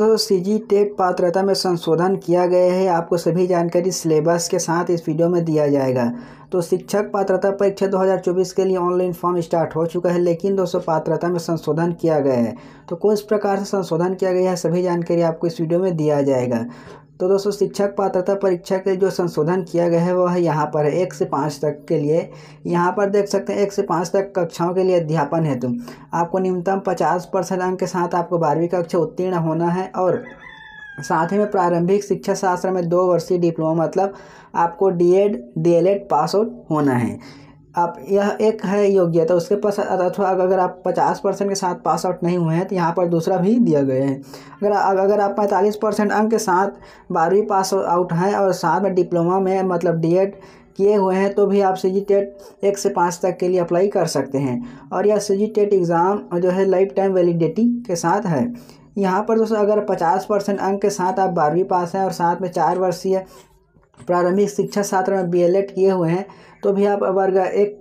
दोस्तों CG TET पात्रता में संशोधन किया गया है। आपको सभी जानकारी सिलेबस के साथ इस वीडियो में दिया जाएगा। तो शिक्षक पात्रता परीक्षा 2024 के लिए ऑनलाइन फॉर्म स्टार्ट हो चुका है, लेकिन दोस्तों पात्रता में संशोधन किया गया है। तो किस प्रकार से संशोधन किया गया है सभी जानकारी आपको इस वीडियो में दिया जाएगा। तो दोस्तों शिक्षक पात्रता परीक्षा के जो संशोधन किया गया है वो है यहाँ पर 1 से 5 तक के लिए। यहाँ पर देख सकते हैं 1 से 5 तक कक्षाओं के लिए अध्यापन हेतु आपको न्यूनतम 50% अंक के साथ आपको 12वीं कक्षा उत्तीर्ण होना है और साथ ही में प्रारंभिक शिक्षा शास्त्र में 2 वर्षीय डिप्लोमा मतलब आपको डीएड डीएलएड पास आउट होना है। आप यह एक है योग्यता। उसके पास अथवा अगर आप 50% के साथ पास आउट नहीं हुए हैं तो यहाँ पर दूसरा भी दिया गया है। अगर आप 45% अंक के साथ 12वीं पास आउट हैं और साथ में डिप्लोमा में मतलब डीएड किए हुए हैं तो भी आप सीजी टेट 1 से 5 तक के लिए अप्लाई कर सकते हैं। और यह सीजी टेट एग्ज़ाम जो है लाइफ टाइम वैलिडिटी के साथ है। यहाँ पर दोस्तों अगर 50% अंक के साथ आप 12वीं पास हैं और साथ में 4 वर्षीय प्रारंभिक शिक्षा शास्त्र में बीएलएड किए हुए हैं तो भी आप वर्ग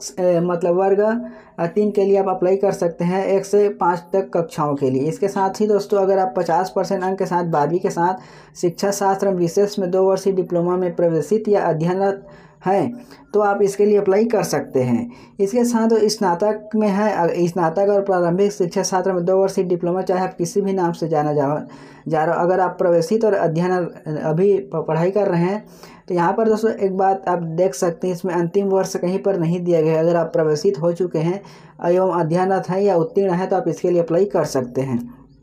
1 मतलब वर्ग 3 के लिए आप अप्लाई कर सकते हैं 1 से 5 तक कक्षाओं के लिए। इसके साथ ही दोस्तों अगर आप 50% अंक के साथ 12वीं के साथ शिक्षा शास्त्र विशेष में 2 वर्षीय डिप्लोमा में प्रवेशित या अध्ययनरत हैं तो आप इसके लिए अप्लाई कर सकते हैं। इसके साथ स्नातक में है, स्नातक और प्रारंभिक शिक्षा शास्त्र में 2 वर्षीय डिप्लोमा चाहे आप किसी भी नाम से जाना जा रहा हो, अगर आप प्रवेशित और अध्ययन अभी पढ़ाई कर रहे हैं तो यहाँ पर दोस्तों एक बात आप देख सकते हैं, इसमें अंतिम वर्ष कहीं पर नहीं दिया गया है। अगर आप प्रवेशित हो चुके हैं एवं अध्ययनरत हैं या उत्तीर्ण हैं तो आप इसके लिए अप्लाई कर सकते हैं।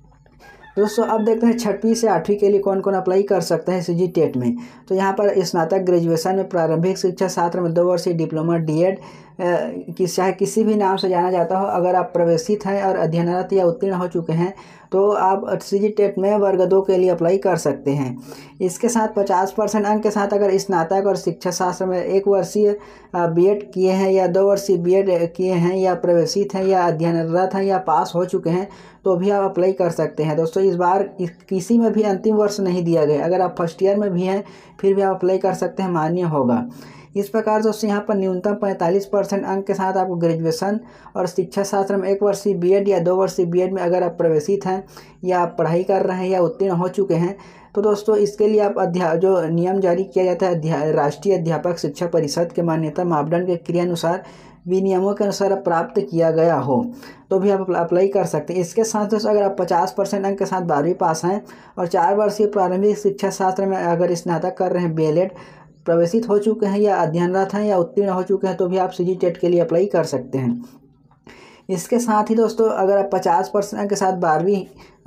दोस्तों अब देखते हैं 6वीं से 8वीं के लिए कौन कौन अप्लाई कर सकते हैं सीजी टेट में। तो यहाँ पर स्नातक ग्रेजुएशन में प्रारंभिक शिक्षा शास्त्र में 2 वर्षीय डिप्लोमा डीएड चाहे किसी भी नाम से जाना जाता हो, अगर आप प्रवेशित हैं और अध्ययनरत या उत्तीर्ण हो चुके हैं तो आप सीजी टेट में वर्ग 2 के लिए अप्लाई कर सकते हैं। इसके साथ 50% अंक के साथ अगर स्नातक और शिक्षा शास्त्र में 1 वर्षीय बीएड किए हैं या 2 वर्षीय बीएड किए हैं या प्रवेशित हैं या अध्ययनरत हैं या पास हो चुके हैं तो भी आप अप्लाई कर सकते हैं। दोस्तों इस बार किसी में भी अंतिम वर्ष नहीं दिया गया, अगर आप फर्स्ट ईयर में भी हैं फिर भी आप अप्लाई कर सकते हैं, मान्य होगा। इस प्रकार दोस्तों यहाँ पर न्यूनतम 45% अंक के साथ आपको ग्रेजुएशन और शिक्षा शास्त्र में 1 वर्षीय बीएड या 2 वर्षीय बीएड में अगर आप प्रवेशित हैं या आप पढ़ाई कर रहे हैं या उत्तीर्ण हो चुके हैं तो दोस्तों इसके लिए आप जो नियम जारी किया जाता है राष्ट्रीय अध्यापक शिक्षा परिषद के मान्यता मापदंड के क्रियानुसार विनियमों के अनुसार प्राप्त किया गया हो तो भी आप अप्लाई कर सकते हैं। इसके साथ दोस्तों अगर आप 50% अंक के साथ 12वीं पास हैं और 4 वर्षीय प्रारंभिक शिक्षा शास्त्र में अगर स्नातक कर रहे हैं बीएलएड प्रवेशित हो चुके हैं या अध्ययनरत हैं या उत्तीर्ण हो चुके हैं तो भी आप सीजी टेट के लिए अप्लाई कर सकते हैं। इसके साथ ही दोस्तों अगर आप 50% अंक के साथ 12वीं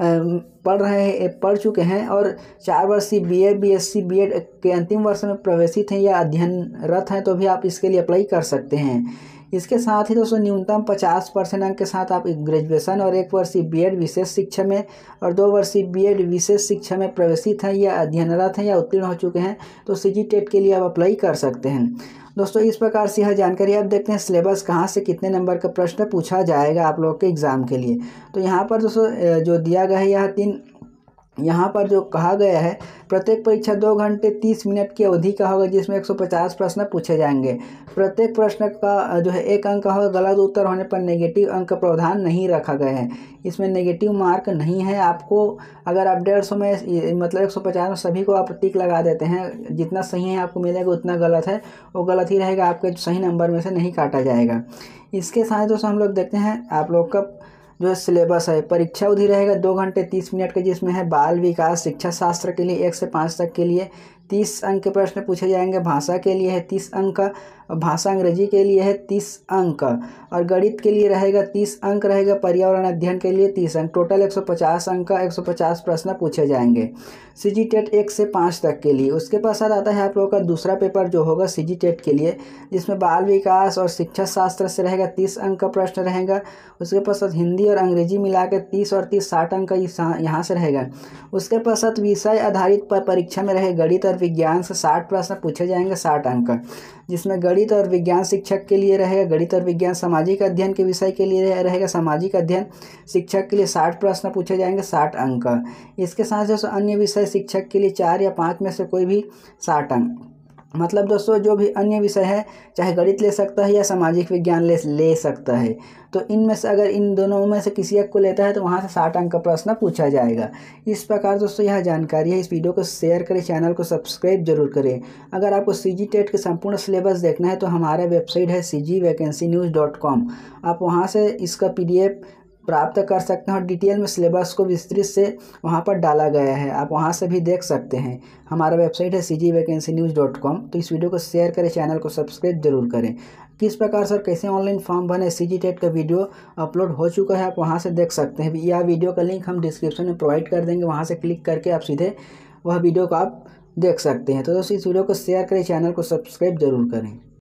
पढ़ चुके हैं और 4 वर्षीय बीए बीएससी बीएड के अंतिम वर्ष में प्रवेशित हैं या अध्ययनरत हैं तो भी आप इसके लिए अप्लाई कर सकते हैं। इसके साथ ही दोस्तों न्यूनतम 50% अंक के साथ आप ग्रेजुएशन और 1 वर्षीय बीएड विशेष शिक्षा में और 2 वर्षीय बीएड विशेष शिक्षा में प्रवेशित हैं या अध्ययनरत हैं या उत्तीर्ण हो चुके हैं तो सीजी टेट के लिए आप अप्लाई कर सकते हैं। दोस्तों इस प्रकार से यह जानकारी आप देखते हैं सिलेबस कहाँ से कितने नंबर का प्रश्न पूछा जाएगा आप लोग के एग्ज़ाम के लिए। तो यहाँ पर दोस्तों जो दिया गया है यह 3 यहाँ पर जो कहा गया है प्रत्येक परीक्षा 2 घंटे 30 मिनट की अवधि का होगा जिसमें 150 प्रश्न पूछे जाएंगे। प्रत्येक प्रश्न का जो है 1 अंक का होगा। गलत उत्तर होने पर नेगेटिव अंक का प्रावधान नहीं रखा गया है, इसमें नेगेटिव मार्क नहीं है। आपको अगर आप 150 में मतलब 150 में सभी को आप टिक लगा देते हैं, जितना सही है आपको मिलेगा उतना गलत है वो गलत ही रहेगा, आपके सही नंबर में से नहीं काटा जाएगा। इसके साथ दोस्तों हम लोग देखते हैं आप लोग का जो सिलेबस है। परीक्षा अवधि रहेगा 2 घंटे 30 मिनट का जिसमें है बाल विकास शिक्षा शास्त्र के लिए 1 से 5 तक के लिए 30 अंक के प्रश्न पूछे जाएंगे। भाषा के लिए है 30 अंक, भाषा अंग्रेजी के लिए है 30 अंक और गणित के लिए रहेगा 30 अंक रहेगा। पर्यावरण अध्ययन के लिए 30 अंक, टोटल 150 अंक का 150 प्रश्न पूछे जाएंगे सीजी टेट 1 से 5 तक के लिए। उसके पश्चात आता है आप लोगों का दूसरा पेपर जो होगा सीजी टेट के लिए जिसमें बाल विकास और शिक्षा शास्त्र से रहेगा 30 अंक का प्रश्न रहेगा। उसके पश्चात हिंदी और अंग्रेजी मिला के 30 और 30 60 अंक का यहाँ से रहेगा। उसके पश्चात विषय आधारित परीक्षा में रहे गणित और विज्ञान से 60 प्रश्न पूछे जाएंगे 60 अंक, जिसमें गणित और विज्ञान शिक्षक के लिए रहेगा गणित और विज्ञान, सामाजिक अध्ययन के विषय के लिए रहेगा सामाजिक अध्ययन शिक्षक के लिए 60 प्रश्न पूछे जाएंगे 60 अंक। इसके साथ जो अन्य विषय शिक्षक के लिए 4 या 5 में से कोई भी 60 अंक। मतलब दोस्तों जो भी अन्य विषय है, चाहे गणित ले सकता है या सामाजिक विज्ञान ले सकता है। तो इनमें से अगर इन दोनों में से किसी एक को लेता है तो वहाँ से 60 अंक का प्रश्न पूछा जाएगा। इस प्रकार दोस्तों यह जानकारी है। इस वीडियो को शेयर करें, चैनल को सब्सक्राइब जरूर करें। अगर आपको सीजी टेट के संपूर्ण सिलेबस देखना है तो हमारा वेबसाइट है cgvacancynews.com। आप वहाँ से इसका PDF प्राप्त कर सकते हैं और डिटेल में सिलेबस को विस्तृत से वहाँ पर डाला गया है, आप वहाँ से भी देख सकते हैं। हमारा वेबसाइट है cgvacancynews.com। तो इस वीडियो को शेयर करें, चैनल को सब्सक्राइब जरूर करें। किस प्रकार सर कैसे ऑनलाइन फॉर्म भरें, सीजी टेट का वीडियो अपलोड हो चुका है, आप वहाँ से देख सकते हैं। यह वीडियो का लिंक हम डिस्क्रिप्शन में प्रोवाइड कर देंगे, वहाँ से क्लिक करके आप सीधे वह वीडियो को आप देख सकते हैं। तो दोस्तों इस वीडियो को शेयर करें, चैनल को सब्सक्राइब जरूर करें।